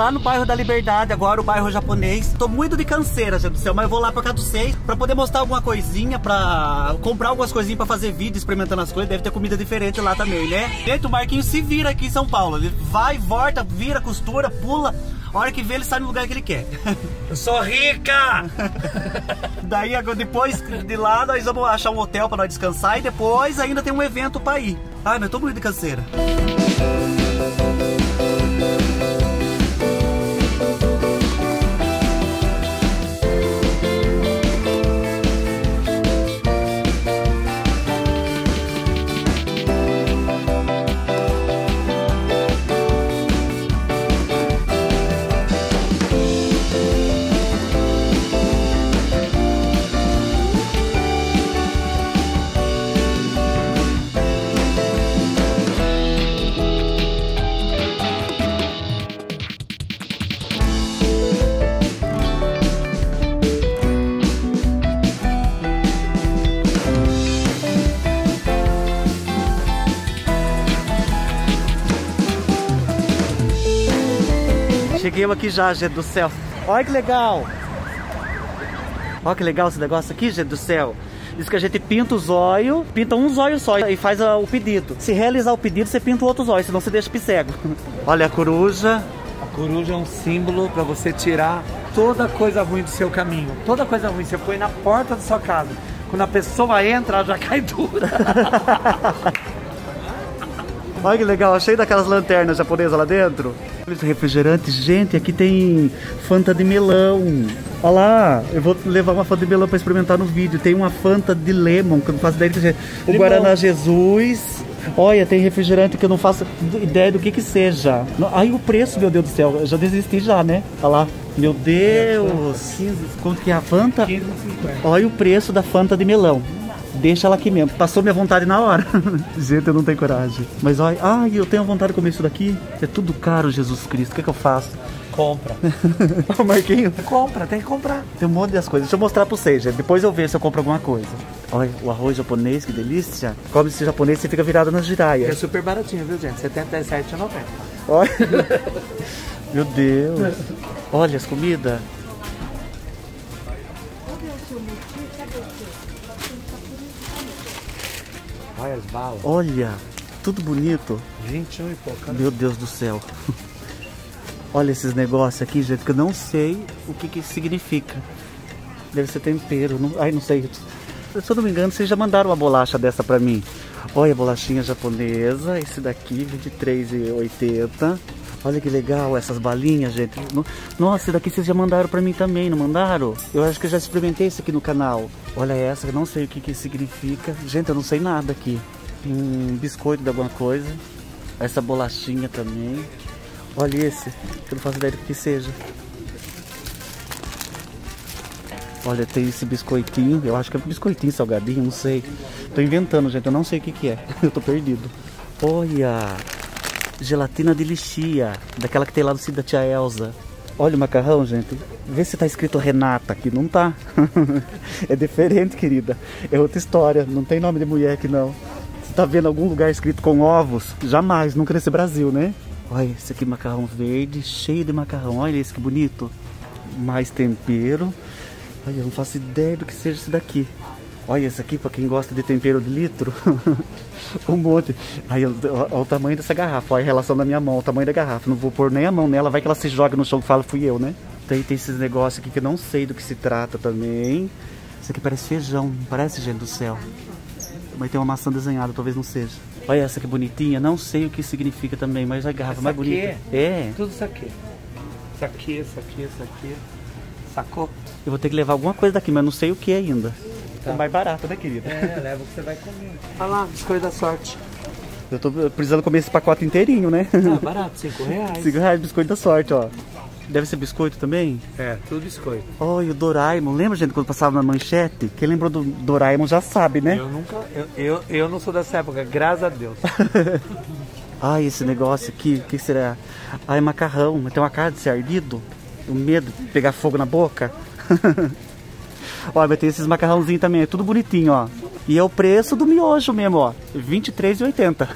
lá no bairro da Liberdade, agora o bairro japonês. Tô muito de canseira, gente do céu, mas eu vou lá por causa do 6 pra poder mostrar alguma coisinha, pra comprar algumas coisinhas pra fazer vídeo, experimentando as coisas. Deve ter comida diferente lá também, né? Gente, o Marquinhos se vira aqui em São Paulo. Ele vai, volta, vira, costura, pula. A hora que vê, ele sai no lugar que ele quer. Eu sou rica! Daí, depois de lá, nós vamos achar um hotel pra nós descansar. E depois ainda tem um evento pra ir. Ai, mas eu tô muito de canseira. Cheguei aqui já, gente do céu. Olha que legal. Olha que legal esse negócio aqui, gente do céu. Diz que a gente pinta os olhos, pinta um zóio só e faz o pedido. Se realizar o pedido, você pinta o outro zóio, senão você deixa cego. Olha a coruja. A coruja é um símbolo para você tirar toda coisa ruim do seu caminho. Toda coisa ruim você põe na porta da sua casa. Quando a pessoa entra, ela já cai dura. Olha que legal, cheio daquelas lanternas japonesas lá dentro. Refrigerante, gente, aqui tem Fanta de melão. Olha lá, eu vou levar uma Fanta de melão para experimentar no vídeo. Tem uma Fanta de lemon, que eu não faço ideia do que é. O Guaraná Jesus. Olha, tem refrigerante que eu não faço ideia do que seja. Aí o preço, meu Deus do céu, eu já desisti já, né? Olha lá. Meu Deus. 15. Quanto que é a Fanta? 15,50. Olha o preço da Fanta de melão. Deixa ela aqui mesmo. Passou minha vontade na hora. Gente, eu não tenho coragem. Mas olha, ai, eu tenho vontade de comer isso daqui. É tudo caro, Jesus Cristo. O que é que eu faço? Compra. Ó, Marquinho. Compra, tem que comprar. Tem um monte de coisas. Deixa eu mostrar pra vocês, gente. Depois eu vejo se eu compro alguma coisa. Olha, o arroz japonês, que delícia. Come esse japonês, você fica virado nas É giraias. super baratinho, viu, gente? R$ 77,90. Olha. Meu Deus. Olha as comidas. Olha as balas. Olha, tudo bonito. 21 e pouco. Meu Deus do céu. Olha esses negócios aqui, gente, que eu não sei o que significa. Deve ser tempero. Não, ai, não sei. Se eu não me engano, vocês já mandaram uma bolacha dessa pra mim. Olha a bolachinha japonesa. Esse daqui, R$23,80. Olha que legal essas balinhas, gente. Nossa, esse daqui vocês já mandaram pra mim também, não mandaram? Eu acho que eu já experimentei isso aqui no canal. Olha essa, eu não sei o que significa. Gente, eu não sei nada aqui. Um biscoito de alguma coisa. Essa bolachinha também. Olha esse, que eu não faço ideia do que seja. Olha, tem esse biscoitinho. Eu acho que é biscoitinho, salgadinho, não sei. Tô inventando, gente, eu não sei o que é. Eu tô perdido. Olha... gelatina de lixia, daquela que tem lá do sítio da tia Elza. Olha o macarrão, gente. Vê se tá escrito Renata aqui. Não tá. É diferente, querida. É outra história. Não tem nome de mulher aqui, não. Você tá vendo algum lugar escrito com ovos? Jamais. Nunca nesse Brasil, né? Olha esse aqui, macarrão verde, cheio de macarrão. Olha esse que bonito. Mais tempero. Olha, eu não faço ideia do que seja esse daqui. Olha esse aqui, pra quem gosta de tempero de litro. Um monte. Aí, olha o tamanho dessa garrafa. Olha a relação da minha mão, o tamanho da garrafa. Não vou pôr nem a mão nela, vai que ela se joga no chão e fala, fui eu, né? Tem esses negócios aqui que eu não sei do que se trata também. Isso aqui parece feijão, não parece, gente do céu? Mas tem uma maçã desenhada, talvez não seja. Olha essa que bonitinha, não sei o que significa também, mas a garrafa mais bonita. É. Tudo isso aqui. Isso aqui, isso aqui, isso aqui. Sacou? Eu vou ter que levar alguma coisa daqui, mas não sei o que ainda. Tá. É mais barato, né, querida? É, leva o que você vai comer. Olha lá, biscoito da sorte. Eu tô precisando comer esse pacote inteirinho, né? Ah, barato, R$5. R$5, biscoito da sorte, ó. Deve ser biscoito também? É, tudo biscoito. Olha, o Doraemon. Lembra, gente, quando passava na manchete? Quem lembrou do Doraemon já sabe, né? Eu nunca... Eu não sou dessa época, graças a Deus. Ai, esse negócio aqui, o que será? Ai, macarrão. Tem uma cara de ser ardido. O medo de pegar fogo na boca. Olha, mas tem esses macarrãozinhos também. É tudo bonitinho, ó. E é o preço do miojo mesmo, ó. R$23,80.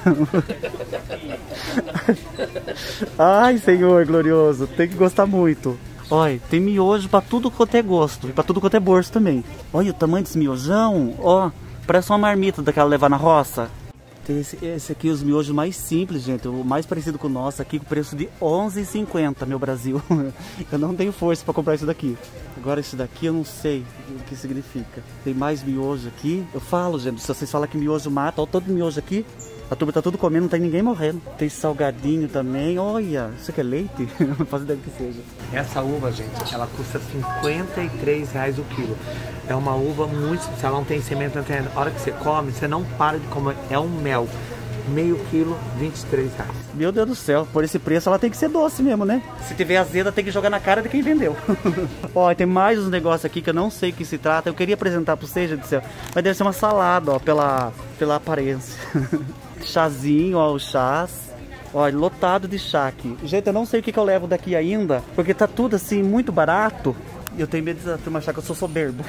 Ai, Senhor glorioso, tem que gostar muito. Olha, tem miojo pra tudo quanto é gosto. E pra tudo quanto é bolso também. Olha o tamanho desse miojão, ó. Parece uma marmita daquela levar na roça. Tem esse aqui, os miojos mais simples, gente. O mais parecido com o nosso aqui, com preço de R$11,50, meu Brasil. Eu não tenho força pra comprar isso daqui. Agora esse daqui eu não sei o que significa. Tem mais miojo aqui. Eu falo, gente, se vocês falam que miojo mata, olha todo miojo aqui. A turma tá tudo comendo, não tem ninguém morrendo. Tem salgadinho também. Olha, isso aqui é leite? Não faço ideia do que seja. Essa uva, gente, ela custa R$53 o quilo. É uma uva muito... Se ela não tem semente, não tem... A hora que você come, você não para de comer. É um mel. Meio quilo, R$23. Meu Deus do céu, por esse preço ela tem que ser doce mesmo, né? Se tiver azeda, tem que jogar na cara de quem vendeu. Ó, tem mais uns negócios aqui que eu não sei o que se trata. Eu queria apresentar pra vocês, gente do céu. Mas deve ser uma salada, ó, pela aparência. Chazinho, ó, o chás. Olha, lotado de chá aqui. Gente, eu não sei o que eu levo daqui ainda, porque tá tudo assim, muito barato. E eu tenho medo de turma achar que eu sou soberbo.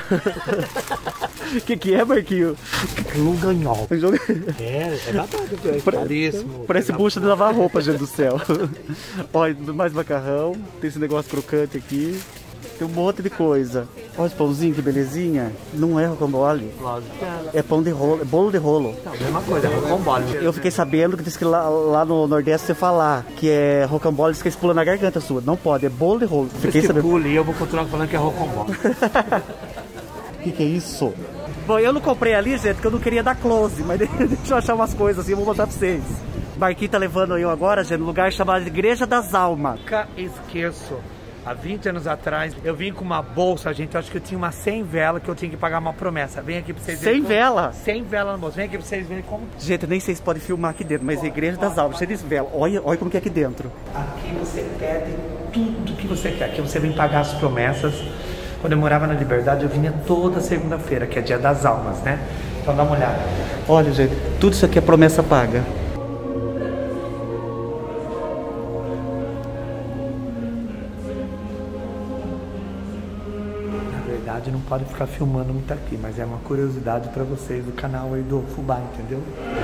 Que é, Marquinho? Luganhol. É babado, caríssimo. Parece bucha de lavar roupa, gente do céu. Olha, mais macarrão. Tem esse negócio crocante aqui. Tem um monte de coisa. Olha esse pãozinho, que belezinha. Não é rocambole. Lógico. É pão de rolo, é bolo de rolo. Não, mesma coisa, é rocambole. Eu fiquei sabendo que diz que lá no Nordeste você falar que é rocambole, diz que eles pulam na garganta sua. Não pode, é bolo de rolo. Fiquei sabendo. Pula, e eu vou continuar falando que é rocambole. Que é isso? Bom, eu não comprei ali, gente, porque eu não queria dar close, mas deixa eu achar umas coisas assim, eu vou mostrar pra vocês. O Marquinhos tá levando eu agora, gente, num lugar chamado Igreja das Almas. Nunca esqueço. Há 20 anos atrás, eu vim com uma bolsa, gente, eu acho que eu tinha uma 100 vela que eu tinha que pagar uma promessa. Vem aqui pra vocês verem. 100 vela? 100 vela na bolsa. Vem aqui pra vocês verem como... Gente, eu nem sei se pode filmar aqui dentro, mas é a Igreja das Almas, cheia de vela. Olha como que é aqui dentro. Aqui você pede tudo que você quer. Aqui você vem pagar as promessas. Quando eu morava na Liberdade, eu vinha toda segunda-feira, que é dia das almas, né? Então dá uma olhada. Olha, gente, tudo isso aqui é promessa paga. Na verdade, não pode ficar filmando muito aqui, mas é uma curiosidade pra vocês do canal aí do Fubá, entendeu?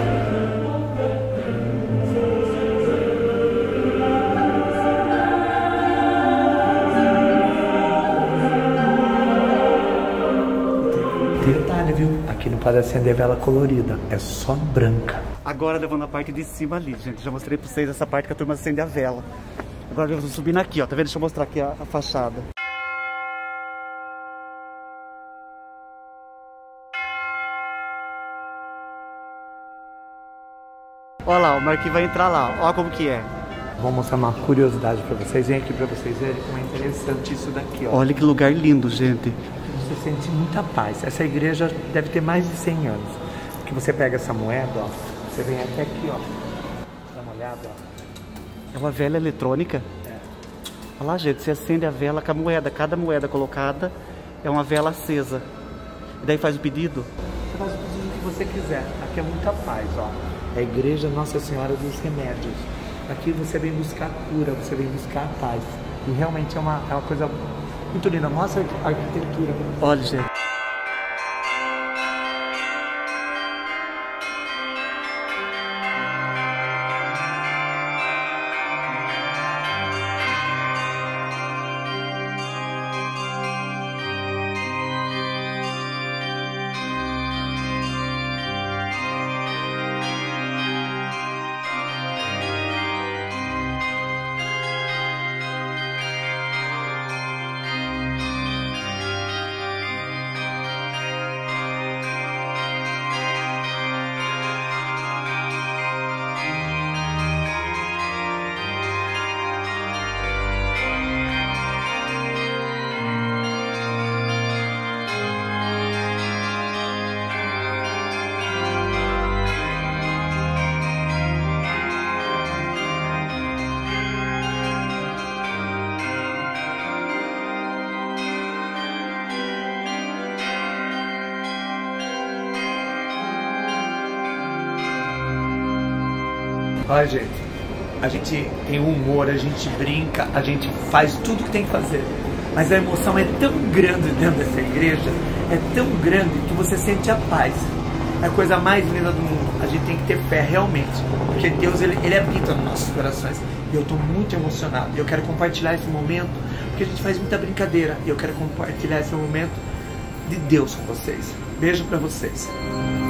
Detalhe, viu? Aqui não pode acender vela colorida, é só branca. Agora levando a parte de cima ali, gente. Já mostrei pra vocês essa parte que a turma acende a vela. Agora eu vou subindo aqui, ó. Tá vendo? Deixa eu mostrar aqui a fachada. Olha lá, o Marquinhos vai entrar lá. Olha como que é. Vou mostrar uma curiosidade pra vocês. Vem aqui pra vocês verem como é interessante isso daqui, ó. Olha que lugar lindo, gente. Você sente muita paz. Essa igreja deve ter mais de 100 anos. Que você pega essa moeda, ó. Você vem até aqui, ó. Dá uma olhada, ó. É uma vela eletrônica? É. Olha lá, gente. Você acende a vela com a moeda. Cada moeda colocada é uma vela acesa. E daí faz o pedido? Você faz o pedido que você quiser. Aqui é muita paz, ó. É a igreja Nossa Senhora dos Remédios. Aqui você vem buscar a cura, você vem buscar a paz. E realmente é uma coisa muito linda. Mostra a arquitetura. Olha, gente. Olha, gente, a gente tem humor, a gente brinca, a gente faz tudo que tem que fazer. Mas a emoção é tão grande dentro dessa igreja é tão grande que você sente a paz. É a coisa mais linda do mundo. A gente tem que ter fé realmente, porque Deus ele habita nos nossos corações. E eu estou muito emocionado. Eu quero compartilhar esse momento, porque a gente faz muita brincadeira. E eu quero compartilhar esse momento de Deus com vocês. Beijo para vocês.